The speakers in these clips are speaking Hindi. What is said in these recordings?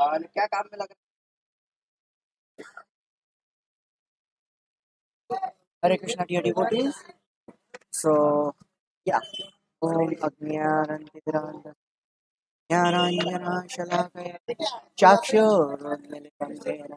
और क्या काम में लग रहा है? Hare Krishna dear devotees. So या ओम अज्ञानंतिग्रांत ज्ञानांजनाशलाकया चाक्षुरुन्मीलितं येन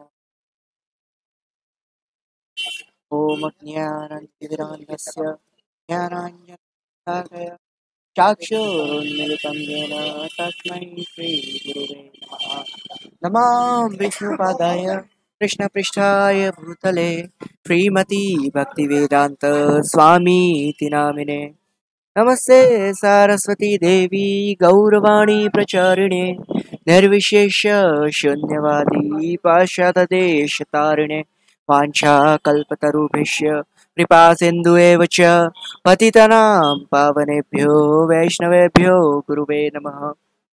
ओम अज्ञानंतिग्रांतस्य ज्ञानांजनाशलाकया चाक्षुरुन्मीलितं येन तस्मै श्रीगुरुवे नमः। नमामि विष्णुपादाय कृष्णपृष्ठाय भूतले श्रीमती भक्तिवेदांत स्वामीति नामिने नमस्ते सारस्वती देवी गौरवाणी प्रचारिणे निर्विशेष शून्यवादी पाश्चातदेशतारिणे वाञ्छाकल्पतरुभ्यश्च कृपा सिन्धुएव च पतितनां पावनेभ्यो वैष्णवेभ्यो गुरुवे नमः।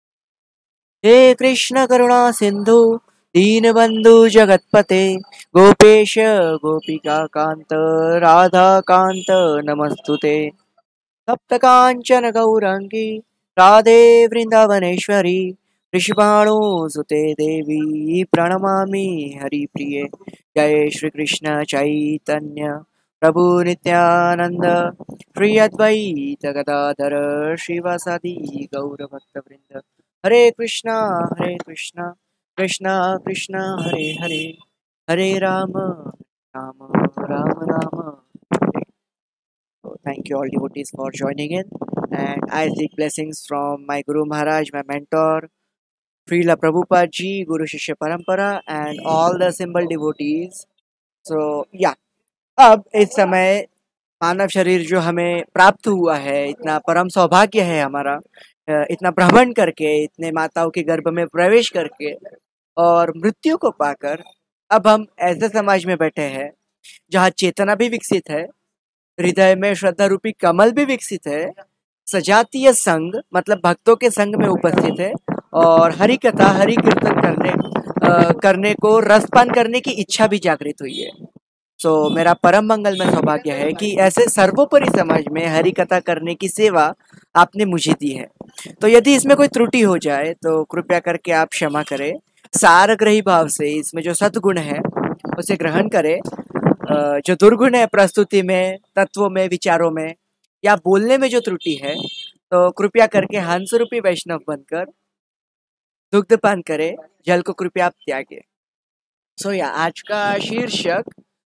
हे कृष्ण करुणा सिंधु दीनबंधु जगतपते गोपेश गोपिका कांत राधा कांत नमस्तुते सप्तकांचन गौरांगी राधे वृंदावनेश्वरी ऋषभानुसुते देवी प्रणमामि हरिप्रिये। जय श्री कृष्ण चैतन्य प्रभु नित्यानंद श्री अद्वैत गदाधर श्रीवासादि गौरभक्तवृंद। हरे कृष्णा कृष्णा कृष्णा हरे हरे हरे राम राम राम राम हरे। So thank you all devotees for joining in, and I seek blessings from my Guru Maharaj, my mentor, Srila Prabhupada ji, Guru Shishya Parampara, and all the symbol devotees. So yeah, अब इस समय मानव शरीर जो हमें प्राप्त हुआ है, इतना परम सौभाग्य है हमारा, इतना भ्रमण करके, इतने माताओं के गर्भ में प्रवेश करके और मृत्यु को पाकर अब हम ऐसे समाज में बैठे हैं जहाँ चेतना भी विकसित है, हृदय में श्रद्धा रूपी कमल भी विकसित है, सजातीय संग मतलब भक्तों के संग में उपस्थित है और हरि कथा हरि कीर्तन करने को रसपान करने की इच्छा भी जागृत हुई है। सो मेरा परम मंगल में सौभाग्य है कि ऐसे सर्वोपरि समाज में हरि कथा करने की सेवा आपने मुझे दी है। तो यदि इसमें कोई त्रुटि हो जाए तो कृपया करके आप क्षमा करें। सारग्रही भाव से इसमें जो सद्गुण है उसे ग्रहण करें। जो दुर्गुण है प्रस्तुति में, तत्वों में, विचारों में या बोलने में जो त्रुटि है तो कृपया करके हंस रूपी वैष्णव बनकर दुग्धपान करें, जल को कृपया आप त्यागे। सो या आज का शीर्षक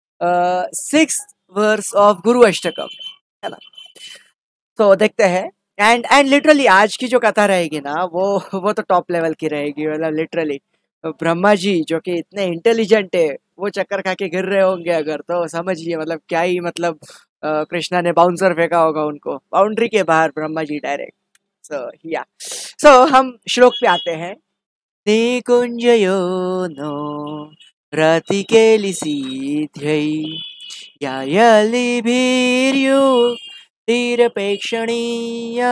6th वर्स ऑफ गुरु अष्टकम है ना। तो देखते हैं। एंड लिटरली आज की जो कथा रहेगी ना वो तो टॉप लेवल की रहेगी। मतलब लिटरली ब्रह्मा जी जो कि इतने इंटेलिजेंट है वो चक्कर खा के गिर रहे होंगे अगर, तो समझिए मतलब क्या ही मतलब कृष्णा ने बाउंसर फेंका होगा उनको बाउंड्री के बाहर, ब्रह्मा जी डायरेक्ट। सो या हम श्लोक पे आते हैं। निकुंजयो नो रतिकेलिसीध्यै यायलिभिर्युक्तिरपेक्षणीया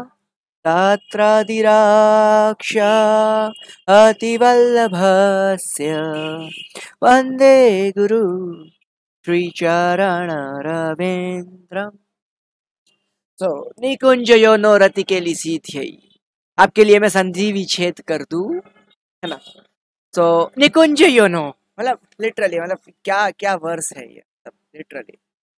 तत्रादिराक्षा अतिवल्लभस्य वन्दे गुरु श्रीचरणरविन्द्रम्। तो निकुंजयो नो रतिकेलिसीध्यै, आपके लिए मैं संधि विच्छेद कर दूं, है ना। तो निकुंज योनो मतलब लिटरली मतलब क्या क्या वर्स है ये, मतलब लिटरली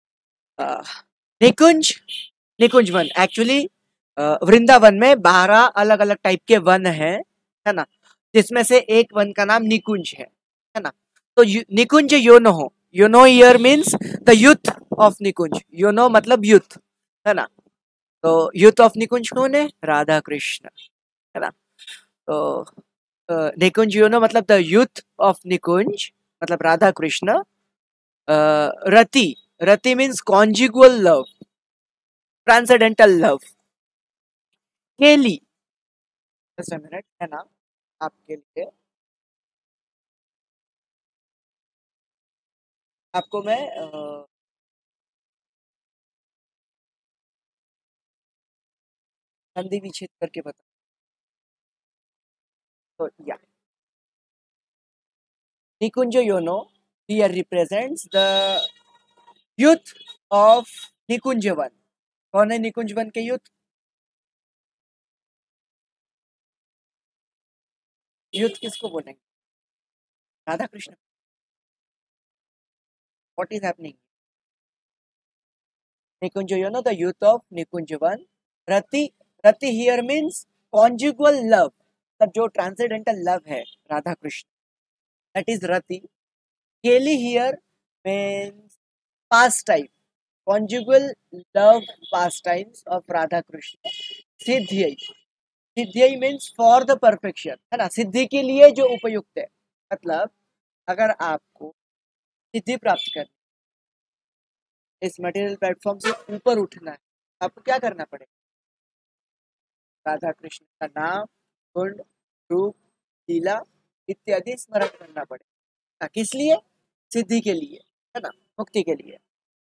निकुंज निकुंज वन एक्चुअली वृंदावन में 12 अलग अलग टाइप के वन है ना, जिसमें से एक वन का नाम निकुंज है ना। तो निकुंज योनो हो, योनो here means the youth of nikunj, योनो मतलब यूथ है ना। तो यूथ ऑफ निकुंज कौन है? राधा कृष्ण है ना। तो निकुंज योनो मतलब द यूथ ऑफ निकुंज मतलब राधा कृष्ण। रति रति means conjugal love, transcendental love. केली मिनट है ना, आपके लिए आपको मैं संधि विच्छेद करके बता। तो या निकुंज योनो here represents the youth of nikunj van. कौन है निकुंज वन के यूथ? यूथ किसको बोलेंगे? Radha Krishna. What is happening? Nikunj, you know the youth of Nikunjavan. रति, रति हियर मीन्स कॉन्जुगल लव, मतलब जो ट्रांसेंडेंटल लव है राधा कृष्ण, दैट इज रति। केली here means pastime, conjugal love pastimes of Radha Krishna. सिद्ध्यೈ, सिद्ध्यई मीन्स फॉर द परफेक्शन, है ना, सिद्धि के लिए जो उपयुक्त है। मतलब अगर आपको सिद्धि प्राप्त करनी, इस मटेरियल प्लेटफॉर्म से ऊपर उठना है, आपको क्या करना पड़ेगा? राधा कृष्ण का नाम, गुण, रूप, लीला इत्यादि स्मरण करना पड़ेगा। किस लिए? सिद्धि के लिए, है ना, मुक्ति के लिए।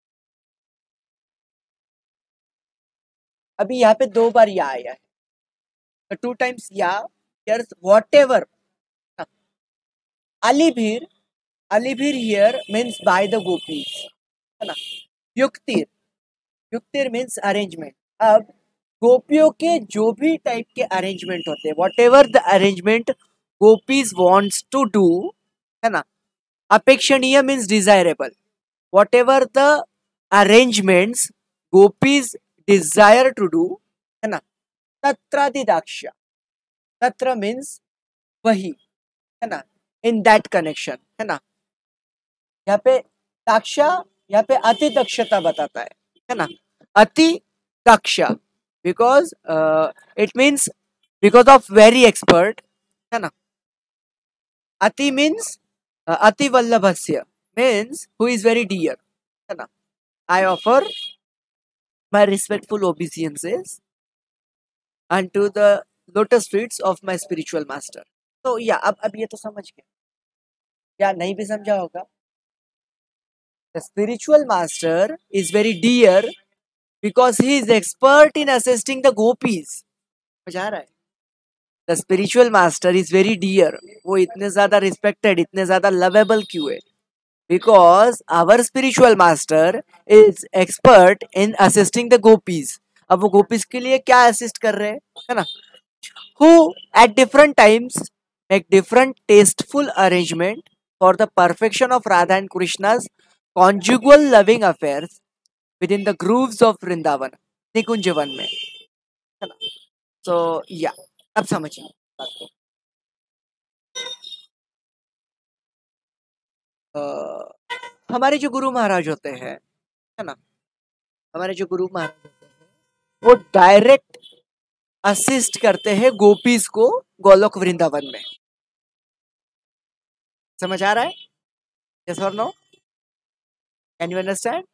अभी यहाँ पे 2 बार या आया है, 2 times या, here's whatever. Alibhir, Alibhir here means by the gopis, है ना। युक्तिर, युक्तिर मीन्स अरेंजमेंट। अब गोपियों के जो भी टाइप के अरेंजमेंट होते हैं, whatever the arrangement gopis wants to do, है ना। अपेक्षणीय means desirable, whatever the arrangements gopis desire to do, है ना। तत्रादिदाक्ष, तत्र मीन्स वही, है ना, इन दैट कनेक्शन, है ना। यहाँ पे दाक्षा, यहाँ पे अति दक्षता बताता है ना, अति दक्षा, because it means because of very expert, है ना। अति मीन्स अति वल्लभस्य means who is very dear, है ना। I offer my respectful obeisances unto the lotus feet of my spiritual master. तो या अब ये तो समझ गए, या नहीं भी समझा होगा। The spiritual master is very dear because he is expert in assisting the gopis. समझ आ रहा है? The spiritual master is very dear. वो इतने ज्यादा respected, इतने ज्यादा lovable क्यों है? Because our spiritual master is expert in assisting the gopis. अब वो गोपीज के लिए क्या असिस्ट कर रहे हैं, है ना। Who at different times make different tasteful arrangement for the perfection of Radha and Krishna's conjugal loving affairs within the grooves of Vrindavan, निकुंजवन में, है ना। तो या अब समझिए बात को। हमारे जो गुरु महाराज होते हैं, है ना, हमारे जो गुरु महाराज होते हैं वो डायरेक्ट असिस्ट करते हैं गोपीज को गोलोक वृंदावन में। समझ आ रहा है? यस और no? Can you understand?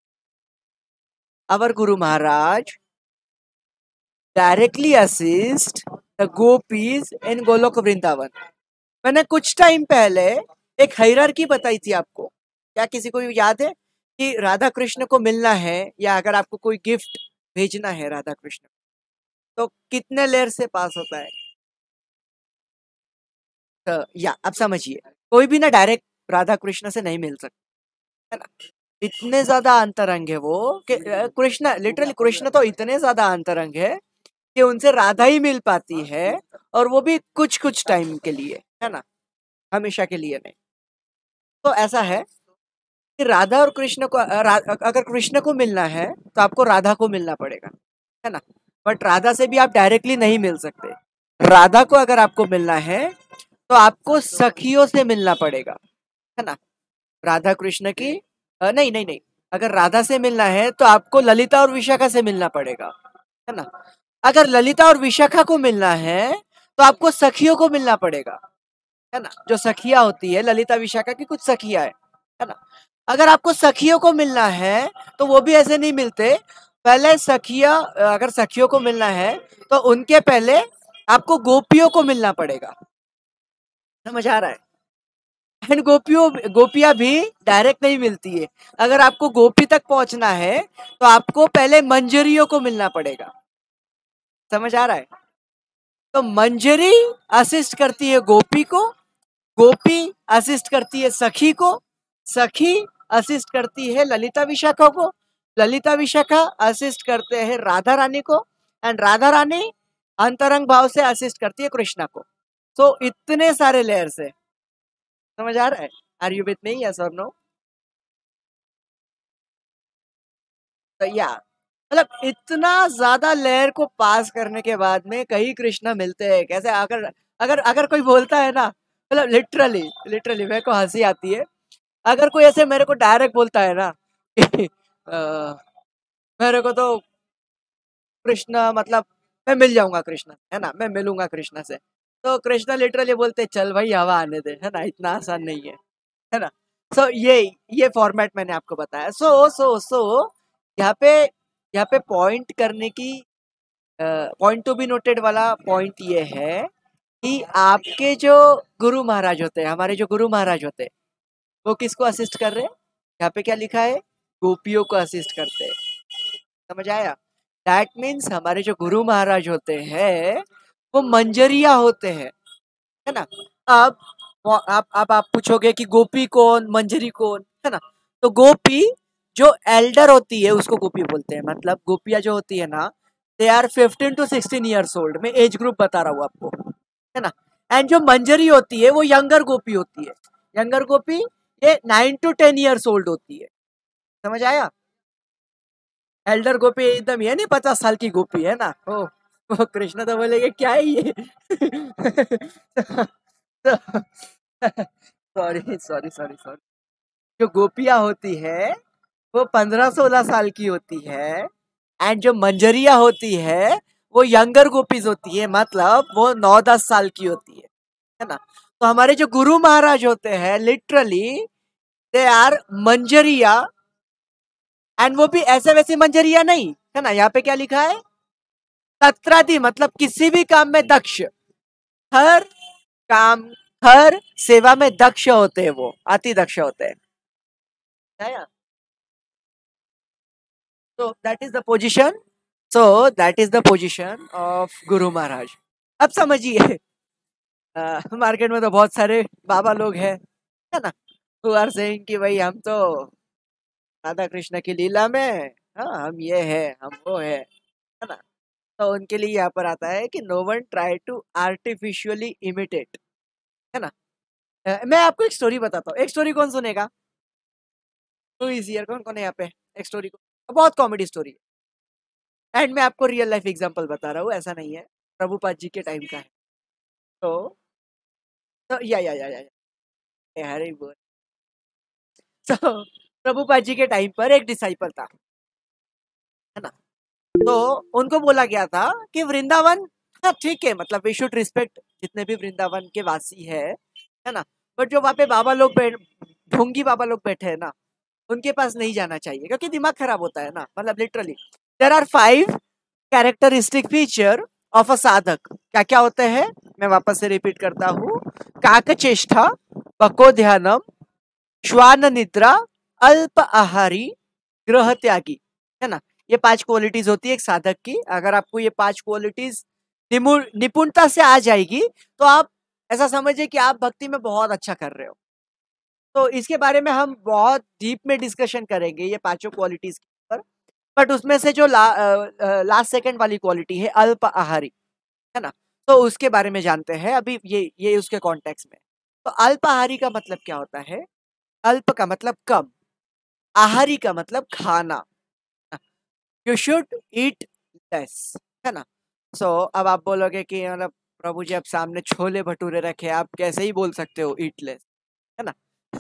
Our Guru Maharaj directly assist the gopis in Golok Vrindavan. मैंने कुछ टाइम पहले एक हायरार्की बताई थी आपको, क्या किसी को याद है कि राधा कृष्ण को मिलना है या अगर आपको कोई गिफ्ट भेजना है राधा कृष्ण तो कितने लेयर से पास होता है? तो या अब समझिए, कोई भी ना डायरेक्ट राधा कृष्ण से नहीं मिल सकता, है ना। इतने ज्यादा अंतरंग है वो कि कृष्ण, लिटरली कृष्ण तो इतने ज्यादा अंतरंग है कि उनसे राधा ही मिल पाती है, और वो भी कुछ कुछ टाइम के लिए, है ना, हमेशा के लिए नहीं। तो ऐसा है कि राधा और कृष्ण को अगर कृष्ण को मिलना है तो आपको राधा को मिलना पड़ेगा, है ना। बट राधा से भी आप डायरेक्टली नहीं मिल सकते। राधा को अगर आपको मिलना है तो आपको सखियों से मिलना पड़ेगा, है ना। राधा कृष्ण की नहीं नहीं नहीं, अगर राधा से मिलना है तो आपको ललिता और विशाखा से मिलना पड़ेगा, है ना। अगर ललिता और विशाखा को मिलना है तो आपको सखियों को मिलना पड़ेगा, है ना। जो सखिया होती है ललिता विशाखा की कुछ सखिया है ना। अगर आपको सखियों को मिलना है तो वो भी ऐसे नहीं मिलते, पहले सखिया, अगर सखियों को मिलना है तो उनके पहले आपको गोपियों को मिलना पड़ेगा। समझ आ रहा है? एंड गोपियां भी डायरेक्ट नहीं मिलती है। अगर आपको गोपी तक पहुंचना है तो आपको पहले मंजरियों को मिलना पड़ेगा। समझ आ रहा है? तो मंजरी असिस्ट करती है गोपी को, गोपी असिस्ट करती है सखी को, सखी असिस्ट करती है ललिता विशाखा को, ललिता विशाखा असिस्ट करते हैं राधा रानी को, एंड राधा रानी अंतरंग भाव से असिस्ट करती है कृष्णा को। सो इतने सारे लेयर्स है, समझ आ रहा है? Are you with me, yes और नो? तो या मतलब इतना ज्यादा लेयर को पास करने के बाद में कई कृष्णा मिलते हैं कैसे? अगर अगर अगर कोई बोलता है ना, मतलब लिटरली लिटरली मेरे को हंसी आती है। अगर कोई ऐसे मेरे को डायरेक्ट बोलता है ना कि, मेरे को तो कृष्णा मतलब मैं मिल जाऊंगा कृष्णा, है ना, मैं मिलूंगा कृष्णा से, तो कृष्णा लिटरली बोलते चल भाई हवा आने दे, है ना, इतना आसान नहीं है ना। सो ये फॉर्मेट मैंने आपको बताया। सो यहाँ पे यहाँ पे पॉइंट करने की, पॉइंट टू बी नोटेड वाला पॉइंट ये है कि आपके जो गुरु महाराज होते हैं, हमारे जो गुरु महाराज होते हैं, वो किसको असिस्ट कर रहे हैं? यहाँ पे क्या लिखा है? गोपियों को असिस्ट करते हैं। समझ आया? दैट मीन्स हमारे जो गुरु महाराज होते हैं वो मंजरिया होते हैं, है ना। अब आप पूछोगे कि गोपी कौन, मंजरी कौन, है ना। तो गोपी जो एल्डर होती है उसको गोपी बोलते हैं। मतलब गोपियां जो होती है ना, they are 15 to 16 years old. मैं एज ग्रुप बता रहा हूँ आपको, है ना। एंड जो मंजरी होती है वो यंगर गोपी होती है। यंगर गोपी ये 9 to 10 years ओल्ड होती है। समझ आया? एल्डर गोपी एकदम ये नहीं 50 साल की गोपी, है ना। ओ कृष्ण तो बोलेगे क्या है ये। Sorry sorry sorry sorry. जो गोपियां होती है वो 15-16 साल की होती है, एंड जो मंजरिया होती है वो यंगर गोपीज होती है, मतलब वो 9-10 साल की होती है ना। तो हमारे जो गुरु महाराज होते हैं लिटरली दे आर मंजरिया, एंड वो भी ऐसे वैसे मंजरिया नहीं, है ना। यहाँ पे क्या लिखा है? तत्रादि, मतलब किसी भी काम में दक्ष, हर काम हर सेवा में दक्ष होते हैं, वो अति दक्ष होते हैं। So that is the position. So that is the position of Guru Maharaj. अब समझिए, मार्केट में तो बहुत सारे बाबा लोग हैं, है ना, who are saying कि भाई हम तो राधा कृष्ण की लीला में, हाँ हम ये है हम वो है ना। तो उनके लिए यहाँ पर आता है कि no one try to artificially imitate, है ना। मैं आपको एक स्टोरी बताता हूँ। एक स्टोरी कौन सुनेगा? टू इज हियर, कौन कौन है यहाँ पे? एक स्टोरी को, बहुत कॉमेडी स्टोरी है, एंड मैं आपको रियल लाइफ एग्जांपल बता रहा हूँ, ऐसा नहीं है, प्रभुपाद जी के टाइम का है। तो, या हरे बोल। तो प्रभुपाद जी के टाइम पर एक डिसाइपल था, है ना। तो उनको बोला गया था कि वृंदावन, हाँ ठीक है, मतलब वी शुड रिस्पेक्ट जितने भी वृंदावन के वासी है ना, बट जो वहाँ पे बाबा लोग ढोंगी बाबा लोग बैठे हैं ना, उनके पास नहीं जाना चाहिए क्योंकि दिमाग खराब होता है ना। मतलब literally there are 5 characteristic feature of a sadhak. क्या क्या होते हैं मैं वापस से रिपीट करता हूँ। काकचेष्टा, पको ध्यानम, श्वान निद्रा, अल्प आहारी, ग्रह त्यागी, है ना। ये 5 क्वालिटीज होती है एक साधक की। अगर आपको ये 5 क्वालिटीज निपुणता से आ जाएगी तो आप ऐसा समझिए कि आप भक्ति में बहुत अच्छा कर रहे हो। तो इसके बारे में हम बहुत डीप में डिस्कशन करेंगे ये पांचों क्वालिटीज पर। बट उसमें से जो लास्ट सेकंड वाली क्वालिटी है अल्प आहारी, है ना, तो उसके बारे में जानते हैं अभी। ये उसके कॉन्टेक्स्ट में। तो अल्प आहारी का मतलब क्या होता है? अल्प का मतलब कम, आहारी का मतलब खाना। यू शुड ईट लेस, है ना। सो अब आप बोलोगे कि मतलब प्रभु जी आप सामने छोले भटूरे रखे, आप कैसे ही बोल सकते हो ईट लेस, है ना।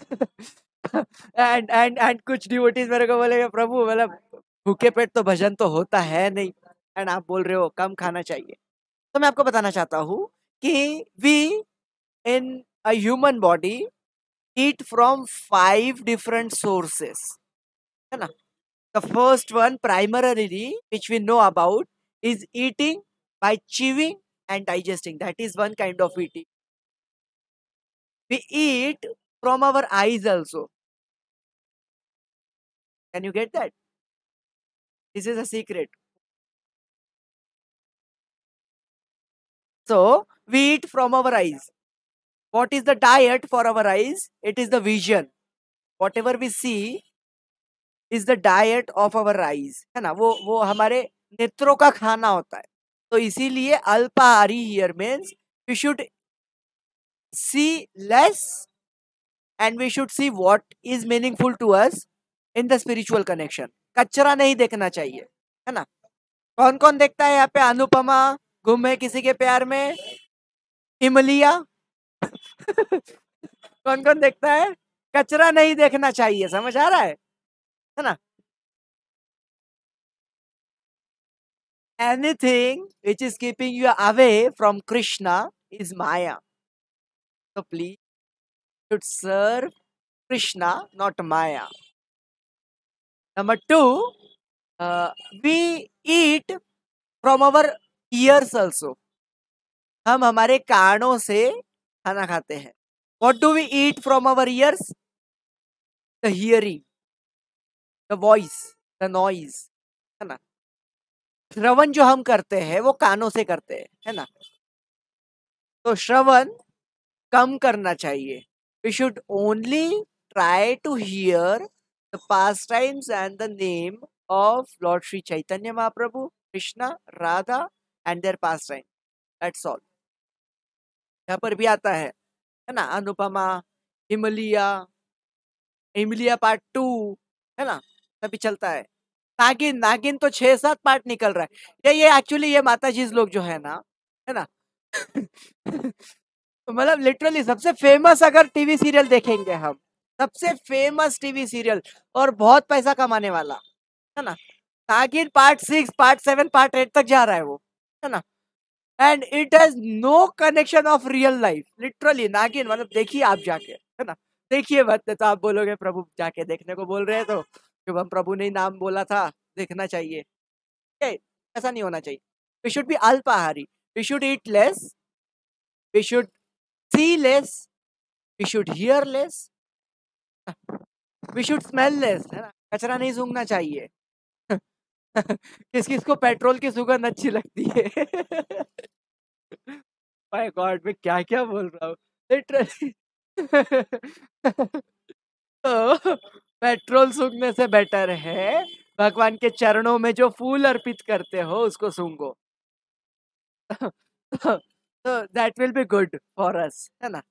एंड कुछ डिवोटीज मेरे को बोलेगा प्रभु मतलब भूखे पेट तो भजन तो होता है नहीं, एंड आप बोल रहे हो कम खाना चाहिए। तो मैं आपको बताना चाहता हूँ कि we in a human body eat from 5 different sources, है ना। The first one primarily which we know about is eating by chewing and digesting. That is one kind of eating. We eat from our eyes also. Can you get that? This is a secret. So we eat from our eyes. What is the diet for our eyes? It is the vision. Whatever we see is the diet of our eyes, है ना। वो हमारे नेत्रों का खाना होता है। तो इसीलिए अल्पाहारी here means we should see less and we should see what is meaningful to us in the spiritual connection. कचरा नहीं देखना चाहिए, है ना? कौन कौन देखता है यहाँ पे अनुपमा गुम है किसी के प्यार में, हिमलिया कौन कौन देखता है? कचरा नहीं देखना चाहिए, समझ आ रहा है ना? Anything which is keeping you away from Krishna is Maya. So please should serve Krishna, not Maya. Number two, we eat from our ears also. हम हमारे कानों से खाना खाते हैं. What do we eat from our ears? The hearing, the voice, the noise, है ना? श्रवण जो हम करते हैं वो कानों से करते हैं, है ना? तो श्रवण कम करना चाहिए. We should only try to hear the pastimes and the name of Lord Sri Chaitanya Mahaprabhu, Krishna, Radha and their pastime. That's all. यहाँ पर भी आता है ना? अनुपमा, हिमलिया पार्ट 2, है ना? तभी चलता है. नागिन, नागिन तो 6-7 पार्ट निकल रहा है. ये एक्चुअली ये माता जी लोग जो है ना, है ना? मतलब लिटरली सबसे फेमस अगर टीवी सीरियल देखेंगे हम, सबसे फेमस टीवी सीरियल और बहुत पैसा कमाने वाला, है ना? नागिन पार्ट 6, पार्ट 7, पार्ट 8 तक जा रहा है वो, है ना? And it has no connection of real life. Literally नागिन मतलब देखिए आप जाके, है ना? देखिए मत तो आप बोलोगे प्रभु जाके देखने को बोल रहे हैं तो शुभम प्रभु ने नाम बोला था देखना चाहिए. ऐसा नहीं होना चाहिए. We should be alpahari. We should eat less. We should see less, we should hear less, we should smell less, है ना? कचरा नहीं सूंघना चाहिए. किस किस को पेट्रोल की सुगंध अच्छी लगती है? माय गॉड मैं क्या क्या बोल रहा हूँ लिटरली. तो पेट्रोल सूंघने से बेटर है भगवान के चरणों में जो फूल अर्पित करते हो उसको सूंघो. So that will be good for us, है ना?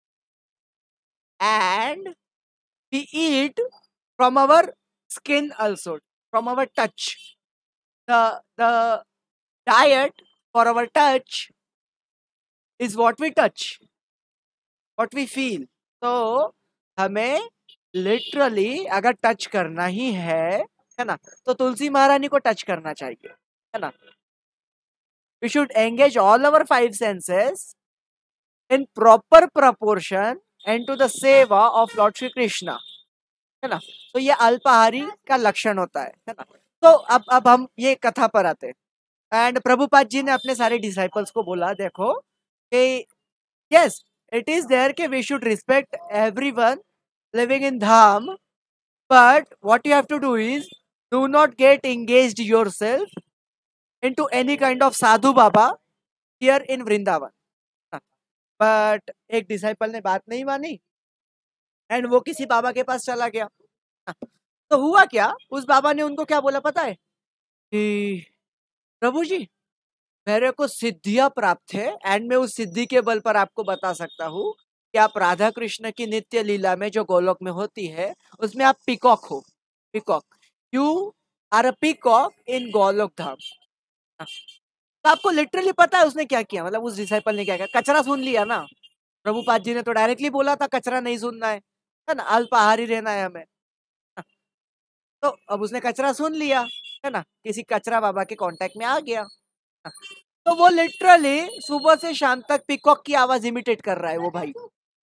And we eat from our skin also, from our touch. The diet for our touch is what we touch, what we feel. तो हमें लिटरली अगर टच करना ही है ना, तो तुलसी महारानी को टच करना चाहिए, है ना? We should engage all our 5 senses in proper proportion into the seva of Lord Shri Krishna, है ना? तो ये अल्पाहारी का लक्षण होता है ना? तो अब हम ये कथा पर आते हैं. एंड प्रभुपाद जी ने अपने सारे डिसाइपल्स को बोला देखो कि यस इट इज देयर कि we should respect everyone living in dham, but what you have to do is do not get engaged yourself into any kind of sadhu baba here in Vrindavan. But एक डिसाइपल ने बात नहीं मानी एंड वो किसी बाबा के पास चला गया. तो हुआ क्या, उस बाबा ने उनको क्या बोला पता है कि प्रभु जी मेरे को सिद्धियां प्राप्त है एंड मैं उस सिद्धि के बल पर आपको बता सकता हूँ कि आप राधा कृष्ण की नित्य लीला में जो गोलोक में होती है उसमें आप पिकॉक हो. Peacock, you are a peacock in Golok dham. तो आपको लिटरली पता है उसने क्या किया, मतलब उस डिसाइपल ने क्या किया? कचरा सुन लिया ना. प्रभुपाद जी ने तो डायरेक्टली बोला था कचरा नहीं सुनना है ना, अल्पाहारी रहना है हमें. तो अब उसने कचरा सुन लिया, है ना? किसी कचरा बाबा के कांटेक्ट में आ गया. तो वो लिटरली सुबह से शाम तक पिकॉक की आवाज इमिटेट कर रहा है वो भाई.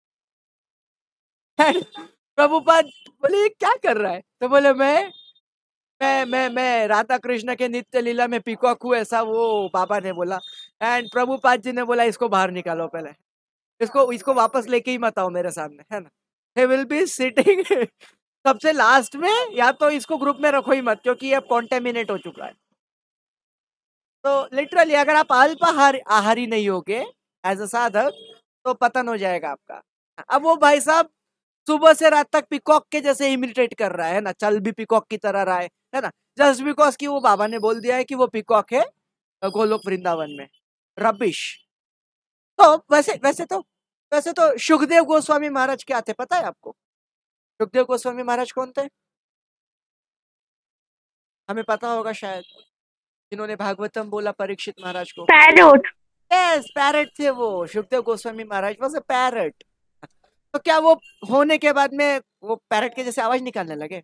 प्रभुपाद बोले क्या कर रहा है? तो बोले मैं राधा कृष्ण के नित्य लीला में पिकॉक हूँ, ऐसा वो बाबा ने बोला. एंड प्रभुपाद जी ने बोला इसको बाहर निकालो पहले, इसको वापस लेके ही मत आओ मेरे सामने, है ना? He will be sitting सबसे लास्ट में, या तो इसको ग्रुप में रखो ही मत क्योंकि ये अब कॉन्टेमिनेट हो चुका है. तो लिटरली अगर आप आहारी नहीं होगे एज अ साधक तो पतन हो जाएगा आपका. अब वो भाई साहब सुबह से रात तक पिकॉक के जैसे इमिटेट कर रहा है ना, चल भी पिकॉक की तरह रहा है ना, जस्ट बिकॉज कि वो बाबा ने बोल दिया है कि वो पिकॉक है गोलोक वृंदावन में. रबिश. तो वैसे तो वैसे तो सुखदेव गोस्वामी महाराज क्या थे पता है आपको? सुखदेव गोस्वामी महाराज कौन थे? हमें पता होगा शायद, जिन्होंने भागवतम बोला परीक्षित महाराज को। पैरोट। यस, पैरट थे वो। Sukhdev Goswami Maharaj was a parrot. तो क्या वो होने के बाद में वो पैरट के जैसे आवाज निकालने लगे?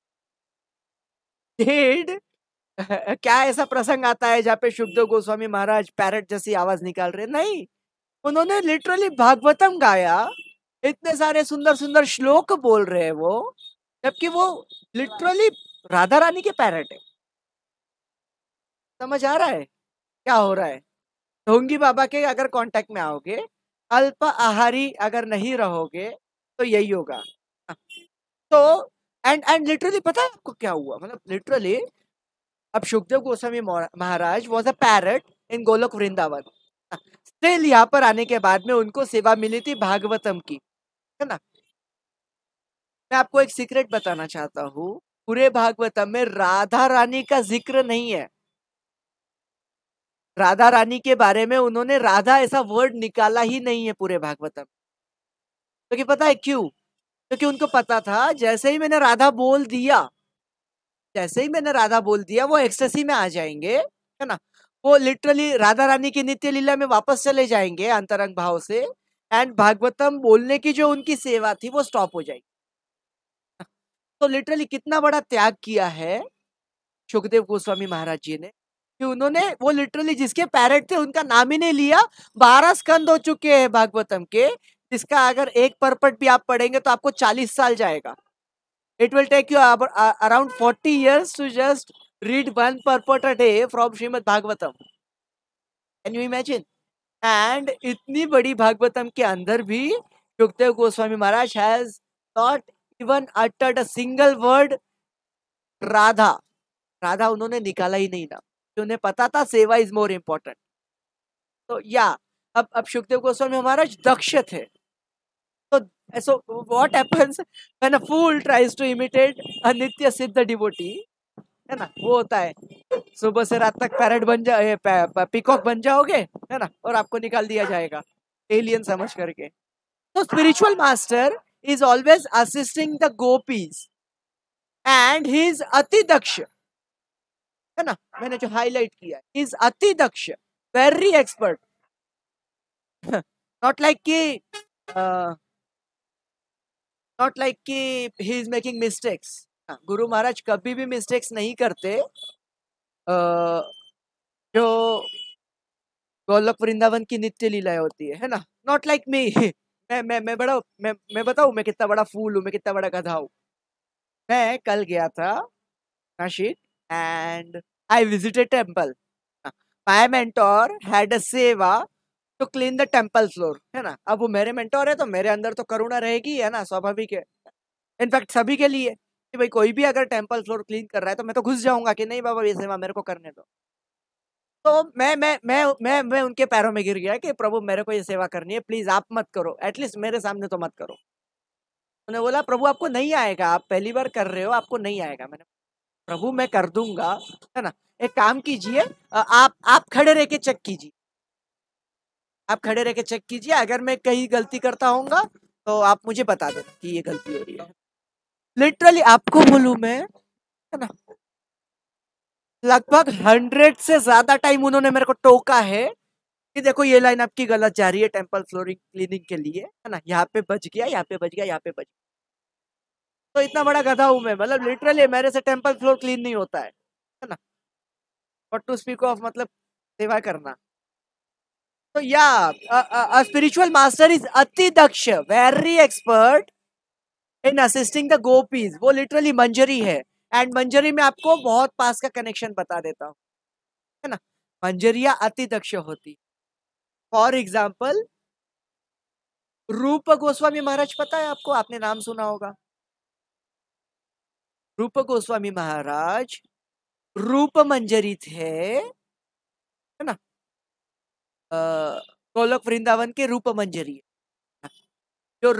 Did? क्या ऐसा प्रसंग आता है जहाँ पे सुखदेव गोस्वामी महाराज पैरट जैसी आवाज निकाल रहे? नहीं, उन्होंने लिटरली भागवतम गाया, इतने सारे सुंदर सुंदर श्लोक बोल रहे हैं वो, जबकि वो लिटरली राधा रानी के पैरट है। समझ आ रहा है क्या हो रहा है? ढोंगी बाबा के अगर कांटेक्ट में आओगे, अल्प आहारी अगर नहीं रहोगे, तो यही होगा। तो एंड लिटरली पता है आपको क्या हुआ? मतलब लिटरली अब Sukhdev Goswami Maharaj was a parrot in Golok Vrindavan. Still यहाँ पर आने के बाद में उनको सेवा मिली थी भागवतम की, है ना। मैं आपको एक सीक्रेट बताना चाहता हूँ, पूरे भागवतम में राधा रानी का जिक्र नहीं है। राधा रानी के बारे में उन्होंने राधा ऐसा वर्ड निकाला ही नहीं है पूरे भागवतम। क्योंकि पता है क्यों? क्योंकि उनको पता था जैसे ही मैंने राधा बोल दिया, जैसे ही मैंने राधा बोल दिया, वो एक्सटेसी में आ जाएंगे, है ना। वो लिटरली राधा रानी की नित्य लीला में वापस चले जाएंगे अंतरंग भाव से, एंड भागवतम बोलने की जो उनकी सेवा थी वो स्टॉप हो जाएगी। तो लिटरली कितना बड़ा त्याग किया है सुखदेव गोस्वामी महाराज जी ने, कि उन्होंने वो लिटरली जिसके पैरट थे उनका नाम ही नहीं लिया। 12 स्कंद हो चुके हैं भागवतम के, जिसका अगर एक परपट भी आप पढ़ेंगे तो आपको 40 साल जाएगा। It will take you around 40 years to just read one purport a day from Srimad Bhagavatam. Can you imagine? And इतनी बड़ी भागवतम के अंदर भी सुखदेव गोस्वामी महाराज has not even uttered a single word Radha. Radha उन्होंने निकाला ही नहीं ना, उन्हें पता था सेवा इज मोर इम्पोर्टेंट। तो या अब सुखदेव गोस्वामी महाराज दक्ष थे। So what happens when a fool tries to imitate a नित्य सिद्ध डिवोटी, है ना, वो होता है सुबह से रात तक पैरट बन जाए, पीकॉक बन जाओगे, है ना, और आपको निकाल दिया जाएगा एलियन समझ करके। तो spiritual master is always assisting the gopis and he is ati daksha, है ना। मैंने जो हाईलाइट किया, is ati daksha, very expert. Not like कि नॉट लाइक कि he is making mistakes. Guru Maharaj कभी भी मिस्टेक्स नहीं करते। जो गोलोक वृंदावन की नित्य लीलाएं होती है ना, नॉट लाइक मी। मैं बताऊं मैं कितना बड़ा फूल हूँ, मैं कितना बड़ा गधा हूँ। मैं कल गया था Nasik and I visited temple. My mentor had a seva to clean the temple floor, है ना। अब वो मेरे मेंटोर है तो मेरे अंदर तो करुणा रहेगी, है ना, स्वाभाविक है। इनफैक्ट सभी के लिए कि भाई कोई भी अगर टेम्पल फ्लोर क्लीन कर रहा है तो मैं तो घुस जाऊंगा कि नहीं बाबा ये सेवा मेरे को करने दो। तो मैं उनके पैरों में गिर गया कि प्रभु मेरे को ये सेवा करनी है, प्लीज आप मत करो, एटलीस्ट मेरे सामने तो मत करो। उन्होंने बोला प्रभु आपको नहीं आएगा, आप पहली बार कर रहे हो, आपको नहीं आएगा। मैंने प्रभु मैं कर दूंगा, है ना। एक काम कीजिए, आप खड़े रह के चेक कीजिए, आप खड़े रह के चेक कीजिए, अगर मैं कहीं गलती करता होऊंगा तो आप मुझे बता देना कि ये गलती हो रही है। लिटरली आपको बोलूं मैं, है ना, लगभग 100 से ज्यादा टाइम उन्होंने मेरे को टोका है कि देखो ये लाइन आपकी गलत जा रही है टेम्पल फ्लोरिंग क्लीनिंग के लिए, है ना, यहाँ पे बच गया, यहाँ पे बच गया, यहाँ पे बच गया। तो इतना बड़ा गधा हूं मैं, मतलब लिटरली मेरे से टेम्पल फ्लोर क्लीन नहीं होता है ना। व्हाट टू स्पीक ऑफ मतलब सेवा करना। तो या spiritual master is ati daksha, very expert in assisting the gopis. वो लिटरली मंजरी है, एंड मंजरी में आपको बहुत पास का कनेक्शन बता देता हूँ, है ना। मंजरिया अति दक्ष होती। फॉर एग्जाम्पल रूप गोस्वामी महाराज, पता है आपको, आपने नाम सुना होगा। रूप गोस्वामी महाराज रूप मंजरी थे, है ना, गोलोक वृंदावन के रूप मंजरी। जो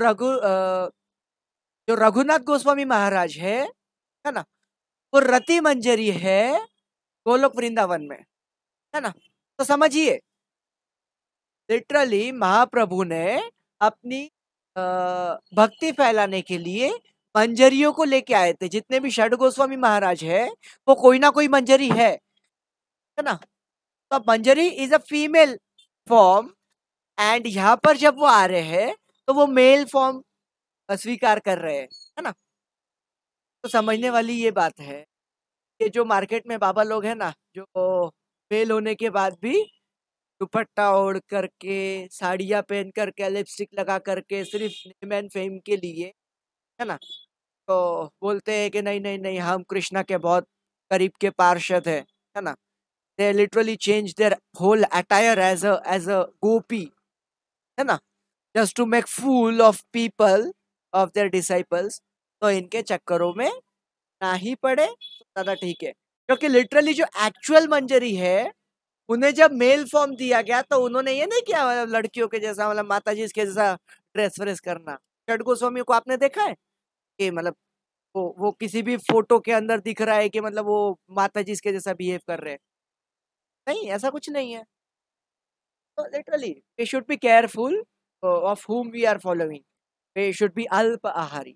जो रघुनाथ गोस्वामी महाराज है ना, वो रति मंजरी है गोलोक वृंदावन में, है ना। तो समझिए लिटरली महाप्रभु ने अपनी भक्ति फैलाने के लिए मंजरियों को लेके आए थे। जितने भी षड गोस्वामी महाराज है वो कोई ना कोई मंजरी है ना। तो manjari is a female form, and यहाँ पर जब वो आ रहे हैं तो वो मेल फॉर्म स्वीकार कर रहे हैं, है ना। तो समझने वाली ये बात है कि जो मार्केट में बाबा लोग हैं ना, जो मेल होने के बाद भी दुपट्टा ओढ़ करके, साड़ियाँ पहन करके, लिपस्टिक लगा करके, सिर्फ नेम एंड फेम के लिए, है ना, तो बोलते हैं कि नहीं नहीं नहीं, हम कृष्णा के बहुत करीब के पार्षद है ना। They literally change their whole attire as a gopi, है ना, just to make fool of people, of their disciples. तो इनके चक्करों में ना ही पड़े तो ज्यादा ठीक है, क्योंकि लिटरली जो एक्चुअल मंजरी है उन्हें जब मेल फॉर्म दिया गया तो उन्होंने ये नहीं किया मतलब लड़कियों के जैसा, मतलब माता जी के जैसा ड्रेस व्रेस करना। षड गोस्वामी को आपने देखा है कि मतलब वो किसी भी फोटो के अंदर दिख रहा है कि मतलब वो माता जी के जैसा बिहेव कर रहे हैं? नहीं, ऐसा कुछ नहीं है। तो literally we should be careful of whom we are following. We should be alpa ahari.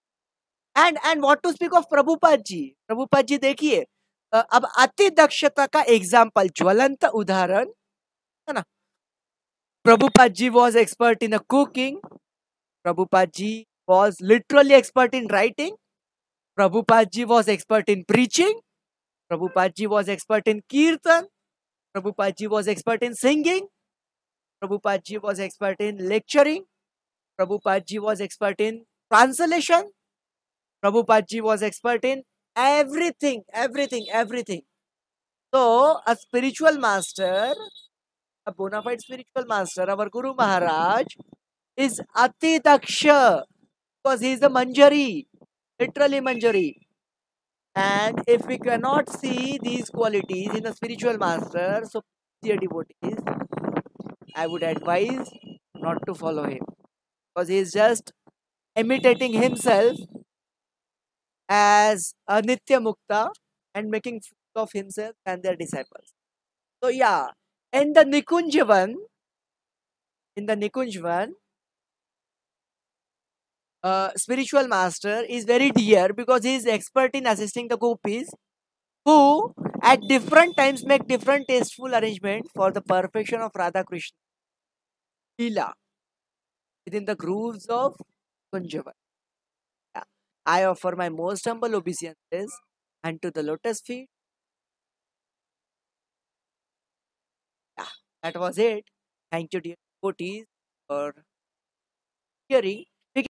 And what to speak of Prabhupad ji. Prabhupad ji देखिए, अब अति दक्षता का एग्जाम्पल, ज्वलंत उदाहरण, है ना। Prabhupada ji was expert in cooking. Prabhupada ji was literally expert in writing. Prabhupada ji was expert in preaching. Prabhupada ji was expert in kirtan. Prabhupada ji was expert in singing. Prabhupada ji was expert in lecturing. Prabhupada ji was expert in translation. Prabhupada ji was expert in everything, everything, everything. So, a spiritual master, a bona fide spiritual master, our Guru Maharaj, is Ati Daksha, because he is a Manjari, literally Manjari. And if we cannot see these qualities in a spiritual master, so dear devotees, I would advise not to follow him, because he is just imitating himself as a Nitya Mukta and making fool of himself and their disciples. So yeah, in the Nikunjavan, in the Nikunjavan, spiritual master is very dear because he is expert in assisting the gopis who at different times make different tasteful arrangement for the perfection of Radha Krishna Leela within the grooves of Kunjavan. Yeah. I offer my most humble obeisances unto the lotus feet. Yeah, that was it. Thank you, dear devotees, for hearing